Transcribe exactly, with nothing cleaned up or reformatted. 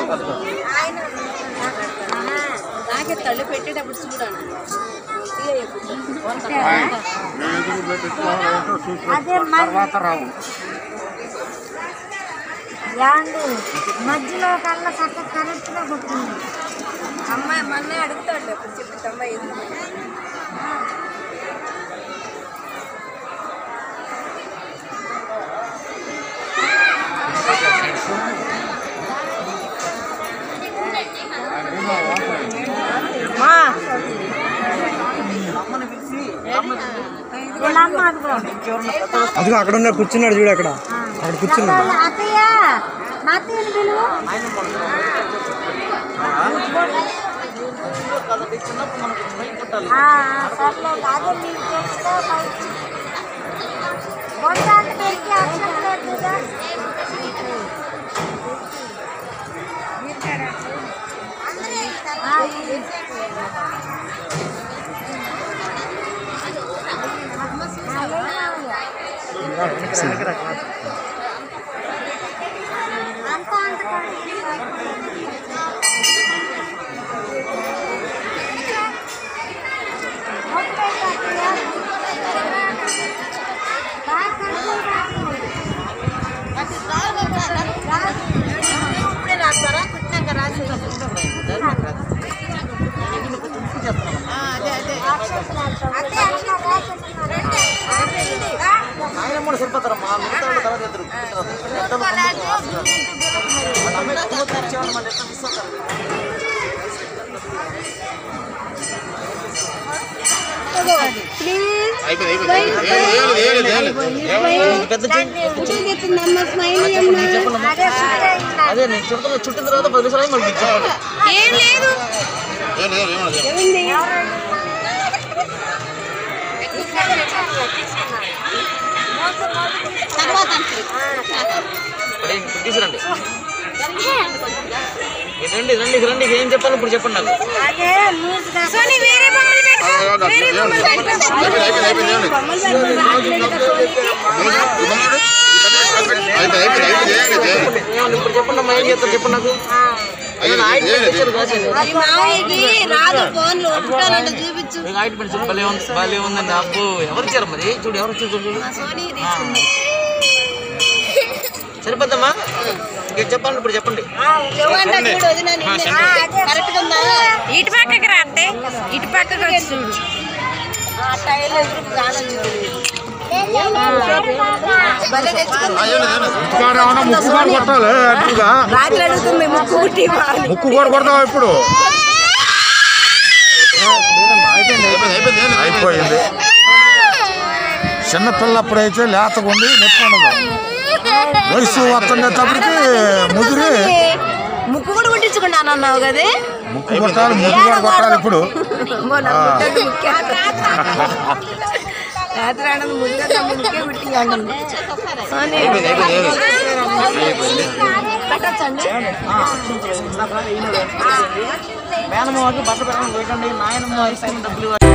నాకే తల్లి పెట్టేటప్పుడు చూడండి మధ్యలో కల్లా చక్క కరెక్ట్ గా కొట్టింది అమ్మాయి మొన్నే అడుగుతాడు అప్పుడు చెప్పి అమ్మాయి ఎందుకు అదిగో అక్కడ ఉన్న కూర్చున్నాడు చూడు అక్కడ అక్కడ కూర్చున్నాడు అత్తయ్య మా అత్తయ్యని పిలువు ఇప్పుడే రాస్తారా పుట్టినాక రాసి ఆయన కూడా సరిపోతారమ్మా మిగతా వాళ్ళ తర్వాత ఇద్దరు అదే నేను చుట్టూ చుట్టిన తర్వాత పది నిమిషాలు మనకి ఇచ్చాను తీసుకురండి రండి రండి రండి ఏం చెప్పాలి ఇప్పుడు చెప్పండి నాకు ఇప్పుడు చెప్పండి అమ్మా ఏం చేస్తారు చెప్పండి నాకు భలే ఉందండి అబ్బో ఎవరు ఇచ్చారు మరి చూడు ఎవరు వచ్చారు చూడు సరిపోద్దమ్మా ఇంక చెప్పండి ఇప్పుడు చెప్పండి ఇటు పక్కకి రాస్తే ఇటు పక్కకి వచ్చి చూడు రాత్రి అడుగుతుంది ముక్కు ముక్కు కూడా కొడతావా ఇప్పుడు అయిపోయింది చిన్నపిల్లప్పుడైతే లేతకుండి నొప్పి ఉండదు వయసు వస్తుండేటప్పటికి ముదిరి ముక్కు కూడా కొట్టించుకున్నాను అన్నావు కదా ముక్కు కొట్టాలి ముక్కు కూడా కొట్టాలి ఇప్పుడు రాత్రి ఆడదు ముద్దు ముక్కే కుట్టి మేనమ్మ బట్ట పెట్టండి నాయనమ్మ ఐస్ క్రీమ్ డబ్బులు